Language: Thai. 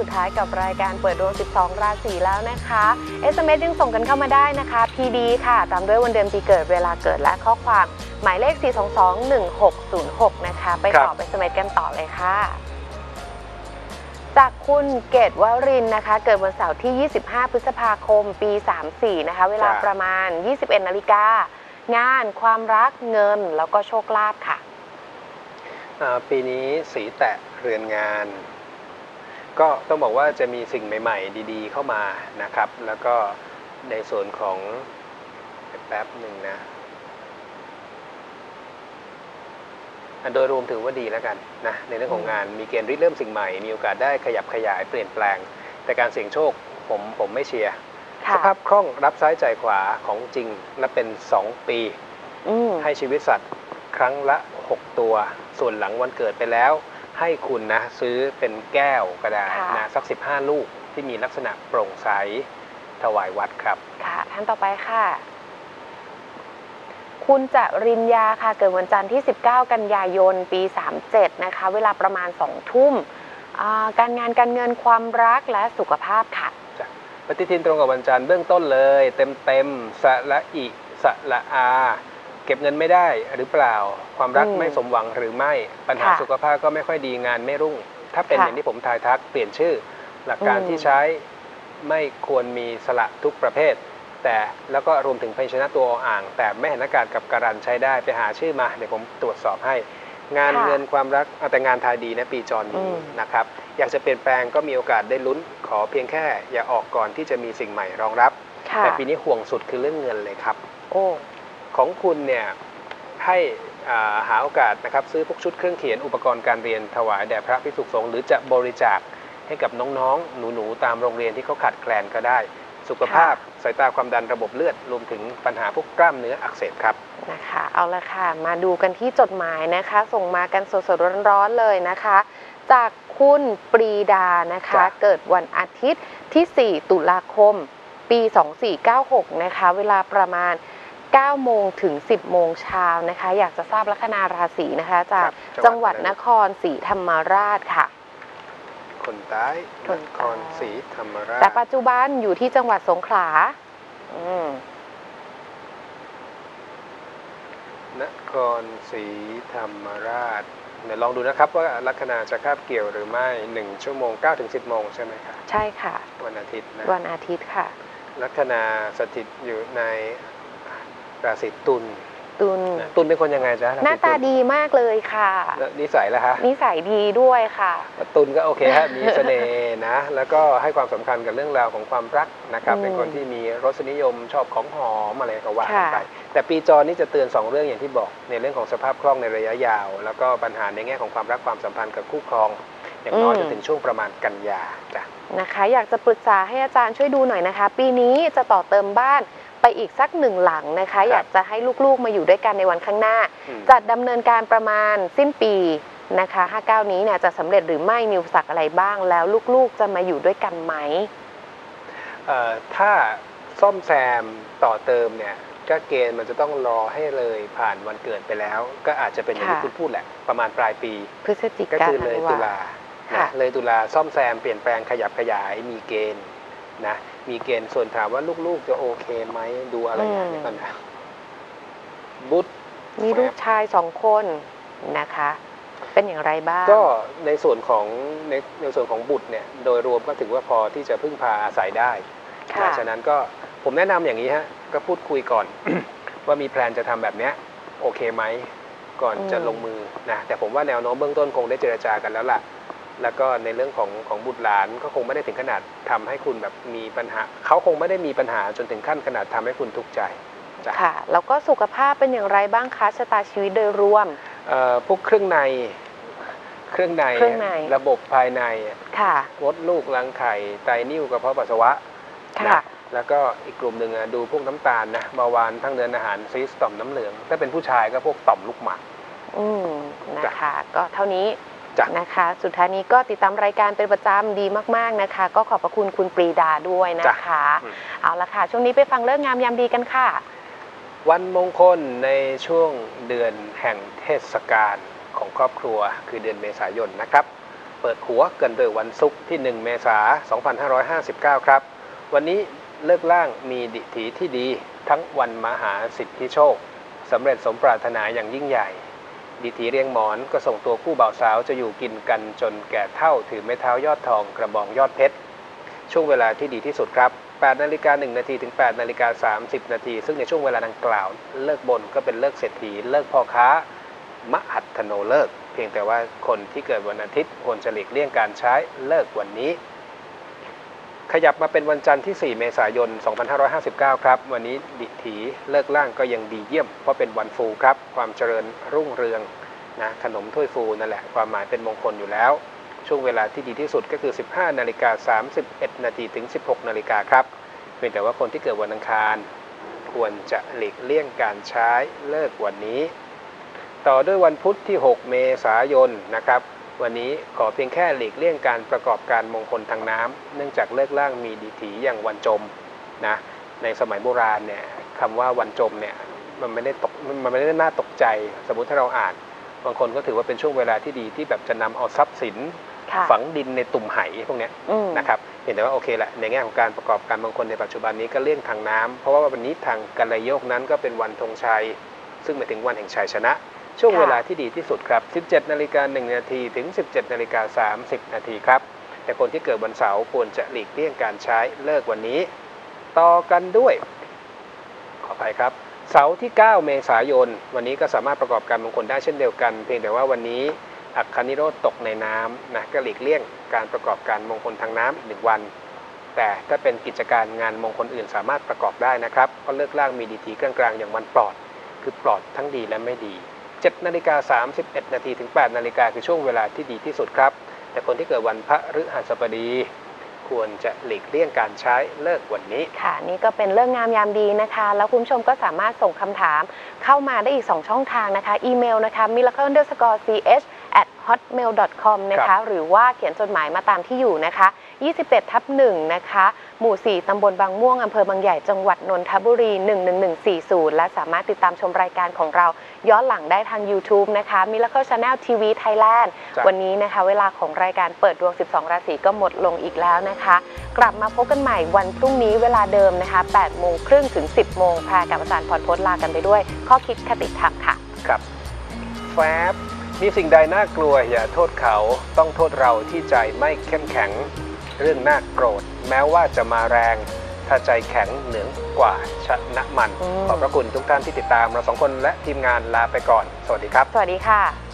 สุดท้ายกับรายการเปิดดวง12ราศีแล้วนะคะ SMS ยังส่งกันเข้ามาได้นะคะ PD ค่ะตามด้วยวันเดือนปีเกิดเวลาเกิดและข้อความหมายเลข 4221606 นะคะไปตอบ SMS กันต่อเลยค่ะจากคุณเกตวรินทร์นะคะเกิดวันเสาร์ที่ 25 พฤษภาคม ปี 34 นะคะเวลาประมาณ 21 นาฬิกางานความรักเงินแล้วก็โชคลาภค่ะปีนี้สีแตะเรือนงานก็ต้องบอกว่าจะมีสิ่งใหม่ๆดีๆเข้ามานะครับแล้วก็ในส่วนของแป๊บหนึ่งนะโดยรวมถือว่าดีแล้วกันนะในเรื่องของงานมีเกณฑ์ริเริ่มสิ่งใหม่มีโอกาสได้ขยับขยายเปลี่ยนแปลงแต่การเสี่ยงโชคผมไม่เชียร์สภาพคล่องรับซ้ายจ่ายขวาของจริงและเป็น2 ปีให้ชีวิตสัตว์ครั้งละ6 ตัวส่วนหลังวันเกิดไปแล้วให้คุณนะซื้อเป็นแก้วก็ได้นะสัก15 ลูกที่มีลักษณะโปร่งใสถวายวัดครับค่ะท่านต่อไปค่ะคุณจริญญาค่ะเกิดวันจันทร์ที่19 กันยายนปี37นะคะเวลาประมาณ20 ทุ่มการงานการเงินความรักและสุขภาพค่ะปฏิทินตรงกับวันจันทร์เบื้องต้นเลยเต็มสระอิสระอาเก็บเงินไม่ได้หรือเปล่าความรักไม่สมหวังหรือไม่ปัญหาสุขภาพก็ไม่ค่อยดีงานไม่รุ่งถ้าเป็นอย่างที่ผมทายทักเปลี่ยนชื่อหลักการที่ใช้ไม่ควรมีสระทุกประเภทแต่แล้วก็รวมถึงพยัญชนะตัวอ่างแต่ไม่เห็นอากาศกับการันใช้ได้ไปหาชื่อมาเดี๋ยวผมตรวจสอบให้งานเงินความรักแต่งานทายดีนะปีจรดีนะครับอยากจะเปลี่ยนแปลงก็มีโอกาสได้ลุ้นขอเพียงแค่อย่าออกก่อนที่จะมีสิ่งใหม่รองรับแต่ปีนี้ห่วงสุดคือเรื่องเงินเลยครับของคุณเนี่ยให้หาโอกาสนะครับซื้อพวกชุดเครื่องเขียนอุปกรณ์การเรียนถวายแด่พระภิกษุสงฆ์หรือจะบริจาคให้กับน้องๆหนูๆตามโรงเรียนที่เขาขาดแคลนก็ได้สุขภาพสายตาความดันระบบเลือดรวมถึงปัญหาพวกกล้ามเนื้ออักเสบครับนะคะเอาละค่ะมาดูกันที่จดหมายนะคะส่งมากันสดๆร้อนๆเลยนะคะจากคุณปรีดานะคะเกิดวันอาทิตย์ที่4 ตุลาคมปี2496นะคะเวลาประมาณ9 โมงถึง10 โมงเช้านะคะอยากจะทราบลัคนาราศีนะคะจากจังหวัดนครศรีธรรมราชค่ะคนใต้นครศรีธรรมราชแต่ปัจจุบันอยู่ที่จังหวัดสงขลานครศรีธรรมราชเดี๋ยวลองดูนะครับว่าลัคนาจะคาบเกี่ยวหรือไม่1 ชั่วโมง9 ถึง 10 โมงใช่ไหมครับใช่ค่ะวันอาทิตย์นะวันอาทิตย์ค่ะลัคนาสถิตอยู่ในราศีตุลเป็นคนยังไงจ๊ะหน้าตาดีมากเลยค่ะนิสัยแล้วฮะนิสัยดีด้วยค่ะตุลก็โอเคฮะมีเสน่ห์นะแล้วก็ให้ความสำคัญกับเรื่องราวของความรักนะครับเป็นคนที่มีรสนิยมชอบของหอมอะไรก็ว่าไปแต่ปีจรนี่จะเตือน2 เรื่องอย่างที่บอกในเรื่องของสภาพคล่องในระยะยาวแล้วก็ปัญหาในแง่ของความรักความสัมพันธ์กับคู่ครองอย่างน้อยจนถึงช่วงประมาณกันยาจ้ะนะคะอยากจะปรึกษาให้อาจารย์ช่วยดูหน่อยนะคะปีนี้จะต่อเติมบ้านไปอีกสัก1 หลังนะคะอยากจะให้ลูกๆมาอยู่ด้วยกันในวันข้างหน้าจัดดำเนินการประมาณสิ้นปีนะคะ59นี้เนี่ยจะสำเร็จหรือไม่มีอุปสรรคอะไรบ้างแล้วลูกๆจะมาอยู่ด้วยกันไหมถ้าซ่อมแซมต่อเติมเนี่ยก็เกณฑ์มันจะต้องรอให้เลยผ่านวันเกิดไปแล้วก็อาจจะเป็นอย่างที่คุณพูดแหละประมาณปลายปีพฤศจิกายนก็คือเลยตุลาเลยตุลาซ่อมแซมเปลี่ยนแปลงขยับขยายมีเกณฑ์นะมีเกณฑ์ส่วนถามว่าลูกๆจะโอเคไหมดูอะไรอย่างนี้ก่อนนะบุตรมีลูกชาย2 คนนะคะเป็นอย่างไรบ้างก็ในส่วนของบุตรเนี่ยโดยรวมก็ถือว่าพอที่จะพึ่งพาอาศัยได้ฉะนั้นก็ผมแนะนำอย่างนี้ฮะก็พูดคุยก่อน ว่ามีแพลนจะทำแบบนี้โอเคไหมก่อนจะลงมือนะแต่ผมว่าแนวโน้มเบื้องต้นคงได้เจรจากันแล้วล่ะแล้วก็ในเรื่องของบุตรหลานก็คงไม่ได้ถึงขนาดทำให้คุณแบบมีปัญหาเขาคงไม่ได้มีปัญหาจนถึงขั้นขนาดทำให้คุณทุกข์ใจค่ะแล้วก็สุขภาพเป็นอย่างไรบ้างคะชะตาชีวิตโดยรวมพวกเครื่องในระบบภายในมดลูกรังไข่ไตนิ่วกระเพาะปัสสาวะนะแล้วก็อีกกลุ่มหนึ่งดูพวกน้ำตาลนะเบาหวานทางเดินอาหารซีสต่อมน้ำเหลืองถ้าเป็นผู้ชายก็พวกต่อมลูกหมากนะคะก็เท่านี้นะคะสุดท้ายนี้ก็ติดตามรายการเป็นประจำดีมากๆนะคะก็ขอบพระคุณคุณปรีดาด้วยนะคะเอาละค่ะช่วงนี้ไปฟังเรื่องงามยามดีกันค่ะวันมงคลในช่วงเดือนแห่งเทศกาลของครอบครัวคือเดือนเมษายนนะครับเปิดหัวกันโดยวันศุกร์ที่ 1 เมษายน 2559 ครับวันนี้เลิกล่างมีดิถีที่ดีทั้งวันมหาสิทธิโชคสำเร็จสมปรารถนาอย่างยิ่งใหญ่ดิถีเรียงหมอนก็ส่งตัวคู่บ่าวสาวจะอยู่กินกันจนแก่เฒ่าถือไม้เท้ายอดทองกระบองยอดเพชรช่วงเวลาที่ดีที่สุดครับ 8:01 นาทีถึง 8:30 นาทีซึ่งในช่วงเวลาดังกล่าวเลิกบนก็เป็นเลิกเศรษฐีเลิกพ่อค้ามหัตถโนเลิกเพียงแต่ว่าคนที่เกิดวันอาทิตย์ควรจะหลีกเลี่ยงการใช้เลิกวันนี้ขยับมาเป็นวันจันทร์ที่ 4 เมษายน 2559 ครับวันนี้ดิถีเลิกล่างก็ยังดีเยี่ยมเพราะเป็นวันฟูครับความเจริญรุ่งเรืองนะขนมถ้วยฟูนั่นแหละความหมายเป็นมงคลอยู่แล้วช่วงเวลาที่ดีที่สุดก็คือ 15:31 นาทีถึง 16 นาฬิกาครับเพียงแต่ว่าคนที่เกิดวันอังคารควรจะหลีกเลี่ยงการใช้เลิกวันนี้ต่อด้วยวันพุธที่ 6 เมษายนนะครับวันนี้ขอเพียงแค่หลีกเลี่ยงการประกอบการมงคลทางน้ำเนื่องจากเลิกล่างมีดิถีอย่างวันจมนะในสมัยโบราณเนี่ยคำว่าวันจมเนี่ยมันไม่ได้น่าตกใจสมมุติถ้าเราอ่านบางคนก็ถือว่าเป็นช่วงเวลาที่ดีที่แบบจะนำเอาทรัพย์สินฝังดินในตุ่มไหพวกนี้นะครับเห็นแต่ว่าโอเคแหละในแง่ของการประกอบการมงคลในปัจจุบันนี้ก็เลี่ยงทางน้ำเพราะว่าวันนี้ทางกัลยโยกนั้นก็เป็นวันธงชัยซึ่งหมายถึงวันแห่งชัยชนะช่วงเวลาที่ดีที่สุดครับ 17:01 นาทีถึง 17:30 นาทีครับแต่คนที่เกิดวันเสาร์ควรจะหลีกเลี่ยงการใช้เลิกวันนี้ต่อกันด้วยขออภัยครับเสาร์ที่ 9 เมษายนวันนี้ก็สามารถประกอบการมงคลได้เช่นเดียวกันเพียงแต่ว่าวันนี้อัคคนิโรธตกในน้ำนะก็หลีกเลี่ยงการประกอบการมงคลทางน้ำ1 วันแต่ถ้าเป็นกิจการงานมงคลอื่นสามารถประกอบได้นะครับก็เลิกล่างมีดีทีกลางๆอย่างวันปลอดคือปลอดทั้งดีและไม่ดี7:31 นาทีถึง 8 นาฬิกาคือช่วงเวลาที่ดีที่สุดครับแต่คนที่เกิดวันพฤหัสบดีควรจะหลีกเลี่ยงการใช้เลิกวันนี้ค่ะนี่ก็เป็นเรื่องงามยามดีนะคะแล้วคุณผู้ชมก็สามารถส่งคำถามเข้ามาได้อีก2ช่องทางนะคะอีเมลนะคะ miracle_ch@hotmail.com นะคะหรือว่าเขียนจดหมายมาตามที่อยู่นะคะ21/1นะคะหมู่ 4 ตำบลบางม่วงอำเภอบางใหญ่จังหวัดนนทบุรี11140และสามารถติดตามชมรายการของเราย้อนหลังได้ทาง YouTube นะคะ Miracle Channel TV Thailand วันนี้นะคะเวลาของรายการเปิดดวง12ราศีก็หมดลงอีกแล้วนะคะกลับมาพบกันใหม่วันพรุ่งนี้เวลาเดิมนะคะ 8:30 ถึง 10 โมงพากับอาจารย์พรพจน์ลากันไปด้วยข้อคิดคติธรรมค่ะครับแฟบมีสิ่งใดน่ากลัวอย่าโทษเขาต้องโทษเราที่ใจไม่เข้มแข็งเรื่องน่าโกรธแม้ว่าจะมาแรงถ้าใจแข็งเหนือกว่าชนะมันขอบพระคุณทุกท่านที่ติดตามเรา2 คนและทีมงานลาไปก่อนสวัสดีครับสวัสดีค่ะ